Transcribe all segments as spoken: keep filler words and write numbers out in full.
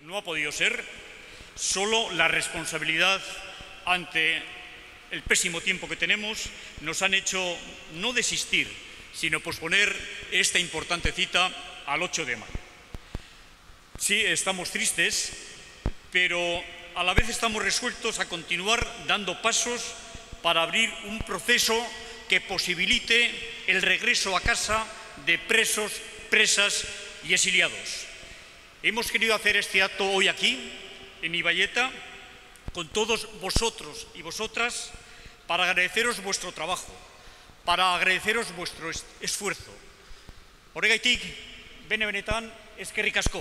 no ha podido ser. Solo la responsabilidad ante el pésimo tiempo que tenemos nos han hecho no desistir, sino posponer esta importante cita al ocho de mayo. Sí, estamos tristes, pero a la vez estamos resueltos a continuar dando pasos para abrir un proceso que posibilite el regreso a casa de presos, presas y exiliados. Hemos querido hacer este acto hoy aquí, en Ibaieta, con todos vosotros y vosotras, para agradeceros vuestro trabajo, para agradeceros vuestro esfuerzo. Horregaitik, bene benetan, eskerrik asko.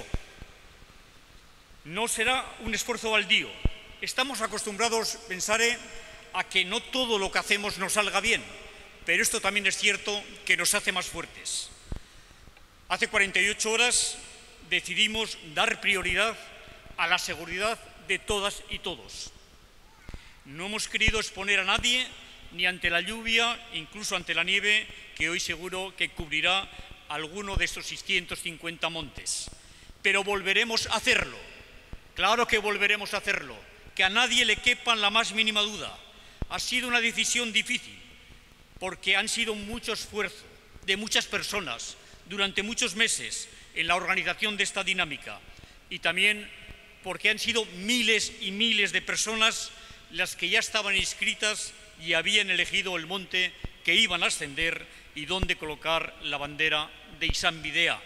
No será un esfuerzo baldío. Estamos acostumbrados, pensaré, a que no todo lo que hacemos nos salga bien, pero esto también es cierto que nos hace más fuertes. Hace cuarenta y ocho horas decidimos dar prioridad a la seguridad de todas y todos. No hemos querido exponer a nadie, ni ante la lluvia, incluso ante la nieve, que hoy seguro que cubrirá alguno de estos seiscientos cincuenta montes. Pero volveremos a hacerlo. Claro que volveremos a hacerlo. Que a nadie le quepa la más mínima duda. Ha sido una decisión difícil, porque han sido mucho esfuerzo de muchas personas durante muchos meses en la organización de esta dinámica, y también porque han sido miles y miles de personas las que ya estaban inscritas y habían elegido el monte que iban a ascender y dónde colocar la bandera de Izan Bidea.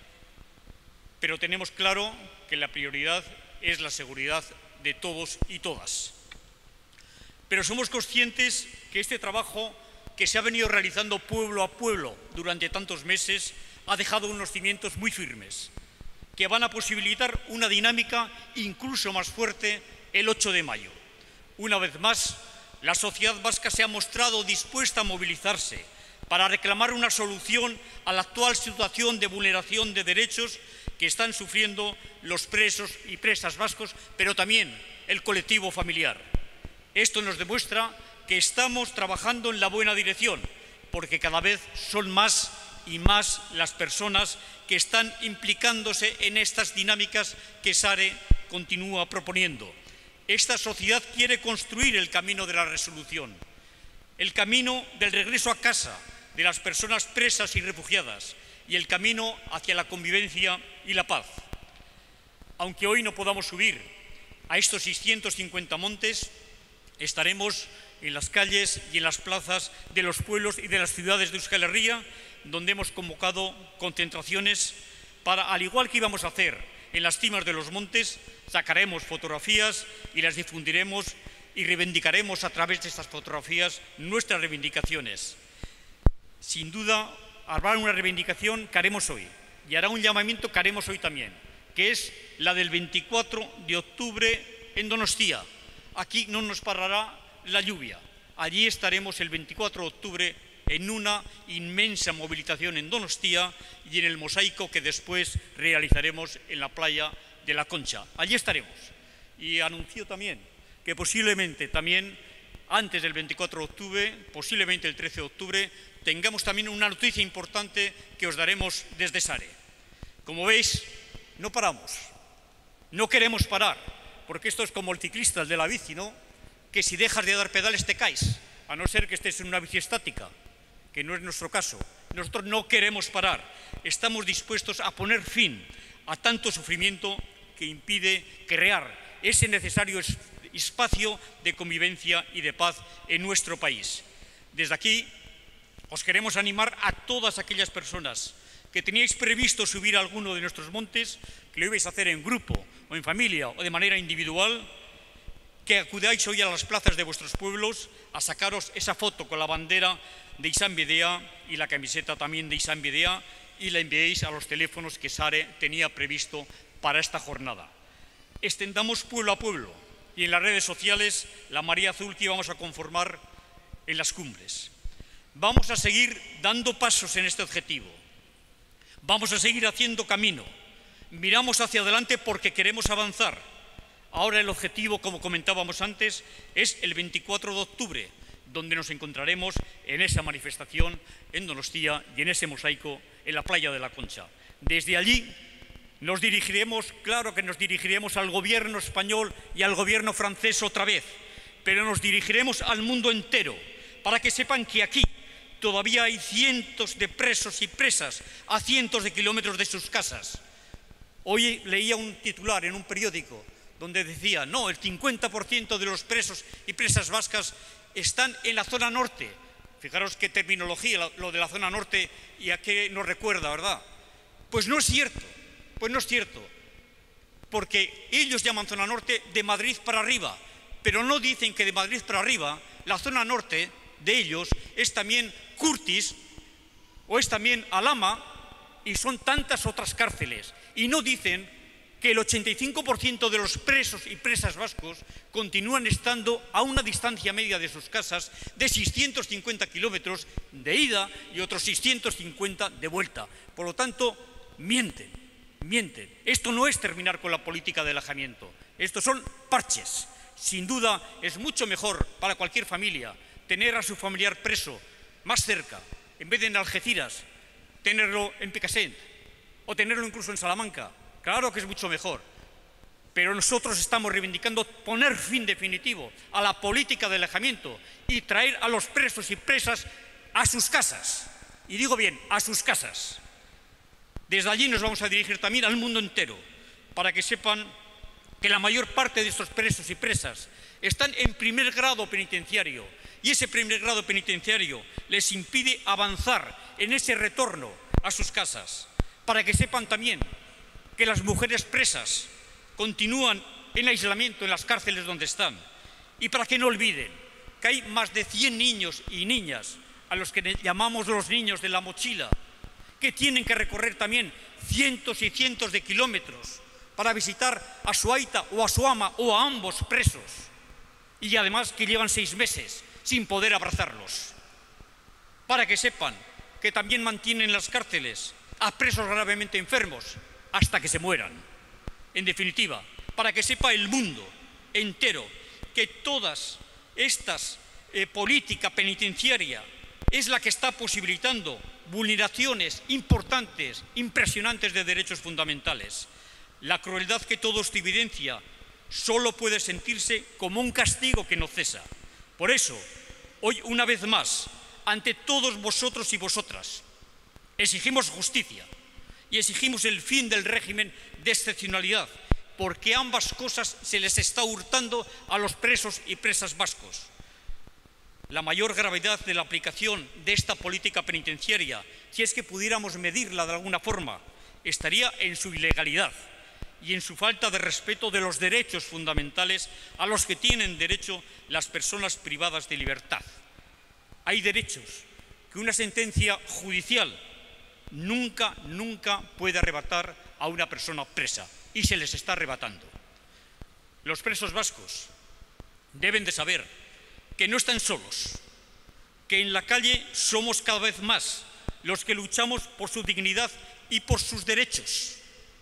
Pero tenemos claro que la prioridad es la seguridad de todos y todas. Pero somos conscientes que este trabajo que se ha venido realizando pueblo a pueblo durante tantos meses ha dejado unos cimientos muy firmes, que van a posibilitar una dinámica incluso más fuerte el ocho de mayo. Una vez más, la sociedad vasca se ha mostrado dispuesta a movilizarse para reclamar una solución a la actual situación de vulneración de derechos que están sufriendo los presos y presas vascos, pero también el colectivo familiar. Esto nos demuestra que estamos trabajando en la buena dirección, porque cada vez son más y más las personas que están implicándose en estas dinámicas que SARE continúa proponiendo. Esta sociedad quiere construir el camino de la resolución, el camino del regreso a casa de las personas presas y refugiadas y el camino hacia la convivencia y la paz. Aunque hoy no podamos subir a estos seiscientos cincuenta montes, estaremos en las calles y en las plazas de los pueblos y de las ciudades de Euskal Herria, donde hemos convocado concentraciones para, al igual que íbamos a hacer en las cimas de los montes, sacaremos fotografías y las difundiremos y reivindicaremos a través de estas fotografías nuestras reivindicaciones. Sin duda, habrá una reivindicación que haremos hoy y hará un llamamiento que haremos hoy también, que es la del veinticuatro de octubre en Donostia. Aquí no nos parará la lluvia. Allí estaremos el veinticuatro de octubre en una inmensa movilización en Donostia y en el mosaico que después realizaremos en la playa de La Concha. Allí estaremos. Y anuncio también que posiblemente también antes del veinticuatro de octubre, posiblemente el trece de octubre, tengamos también una noticia importante que os daremos desde SARE. Como veis, no paramos, no queremos parar, porque esto es como el ciclista, el de la bici, ¿no? Que si dejas de dar pedales te caes, a no ser que estés en una bici estática, que no es nuestro caso. Nosotros no queremos parar, estamos dispuestos a poner fin a tanto sufrimiento que impide crear ese necesario espacio de convivencia y de paz en nuestro país. Desde aquí os queremos animar a todas aquellas personas que teníais previsto subir a alguno de nuestros montes, que lo ibais a hacer en grupo o en familia o de manera individual, que acudáis hoy a las plazas de vuestros pueblos a sacaros esa foto con la bandera de Izan Bidea y la camiseta también de Izan Bidea y la enviéis a los teléfonos que SARE tenía previsto para esta jornada. Extendamos pueblo a pueblo y en las redes sociales la María Azul que íbamos a conformar en las cumbres. Vamos a seguir dando pasos en este objetivo. Vamos a seguir haciendo camino. Miramos hacia adelante porque queremos avanzar. Ahora el objetivo, como comentábamos antes, es el veinticuatro de octubre, donde nos encontraremos en esa manifestación en Donostia y en ese mosaico en la playa de La Concha. Desde allí Nos dirigiremos, claro que nos dirigiremos al gobierno español y al gobierno francés otra vez, pero nos dirigiremos al mundo entero para que sepan que aquí todavía hay cientos de presos y presas a cientos de kilómetros de sus casas. Hoy leía un titular en un periódico donde decía, no, el cincuenta por ciento de los presos y presas vascas están en la zona norte. Fijaros qué terminología, lo de la zona norte, y a qué nos recuerda, ¿verdad? Pues no es cierto, pues no es cierto, porque ellos llaman zona norte de Madrid para arriba, pero no dicen que de Madrid para arriba, la zona norte de ellos es también Curtis o es también Alhama y son tantas otras cárceles. Y no dicen que el ochenta y cinco por ciento de los presos y presas vascos continúan estando a una distancia media de sus casas de seiscientos cincuenta kilómetros de ida y otros seiscientos cincuenta de vuelta. Por lo tanto, mienten, mienten. Esto no es terminar con la política de alejamiento, estos son parches. Sin duda, es mucho mejor para cualquier familia tener a su familiar preso más cerca, en vez de en Algeciras, tenerlo en Picassent o tenerlo incluso en Salamanca. Claro que es mucho mejor, pero nosotros estamos reivindicando poner fin definitivo a la política de alejamiento y traer a los presos y presas a sus casas. Y digo bien, a sus casas. Desde allí nos vamos a dirigir también al mundo entero, para que sepan que la mayor parte de estos presos y presas están en primer grado penitenciario, y ese primer grado penitenciario les impide avanzar en ese retorno a sus casas, para que sepan también que las mujeres presas continúan en aislamiento en las cárceles donde están, y para que no olviden que hay más de cien niños y niñas, a los que llamamos los niños de la mochila, que tienen que recorrer también cientos y cientos de kilómetros para visitar a su aita o a su ama o a ambos presos, y además que llevan seis meses sin poder abrazarlos. Para que sepan que también mantienen en las cárceles a presos gravemente enfermos hasta que se mueran. En definitiva, para que sepa el mundo entero que todas estas eh, política penitenciaria es la que está posibilitando vulneraciones importantes, impresionantes de derechos fundamentales. La crueldad que todo esto evidencia solo puede sentirse como un castigo que no cesa. Por eso, hoy una vez más, ante todos vosotros y vosotras, exigimos justicia y exigimos el fin del régimen de excepcionalidad, porque ambas cosas se les está hurtando a los presos y presas vascos. La mayor gravedad de la aplicación de esta política penitenciaria, si es que pudiéramos medirla de alguna forma, estaría en su ilegalidad y en su falta de respeto de los derechos fundamentales a los que tienen derecho las personas privadas de libertad. Hay derechos que una sentencia judicial nunca, nunca puede arrebatar a una persona presa, y se les está arrebatando. Los presos vascos deben de saber que no están solos, que en la calle somos cada vez más los que luchamos por su dignidad y por sus derechos.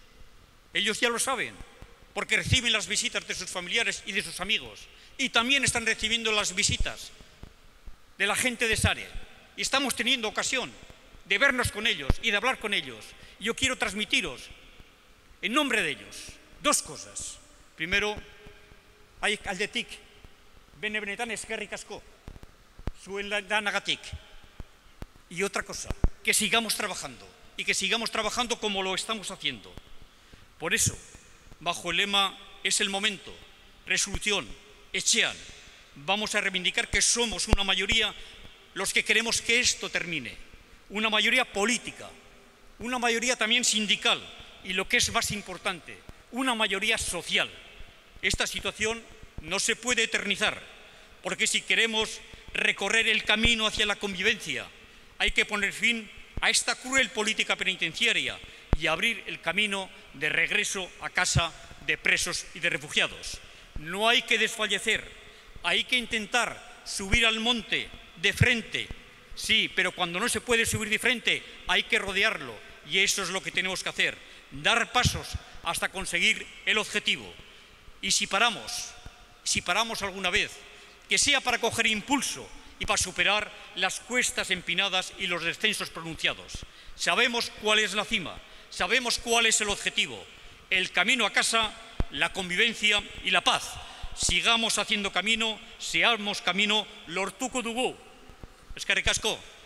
Ellos ya lo saben, porque reciben las visitas de sus familiares y de sus amigos, y también están recibiendo las visitas de la gente de Sare, y estamos teniendo ocasión de vernos con ellos y de hablar con ellos. Yo quiero transmitiros, en nombre de ellos, dos cosas. Primero, aldetik, bene benetan eskerrik asko, zuen lanagatik. Y otra cosa, que sigamos trabajando, y que sigamos trabajando como lo estamos haciendo. Por eso, bajo el lema "Es el momento", resolución, etxean, vamos a reivindicar que somos una mayoría los que queremos que esto termine. Una mayoría política, una mayoría también sindical y, lo que es más importante, una mayoría social. Esta situación no se puede eternizar, porque si queremos recorrer el camino hacia la convivencia, hay que poner fin a esta cruel política penitenciaria y abrir el camino de regreso a casa de presos y de refugiados. No hay que desfallecer, hay que intentar subir al monte de frente, sí, pero cuando no se puede subir de frente hay que rodearlo, y eso es lo que tenemos que hacer, dar pasos hasta conseguir el objetivo. Y si paramos, si paramos alguna vez, que sea para coger impulso y para superar las cuestas empinadas y los descensos pronunciados. Sabemos cuál es la cima, sabemos cuál es el objetivo. el camino a casa, la convivencia y la paz. Sigamos haciendo camino, seamos camino, lortuko dugu. Eskerrik asko.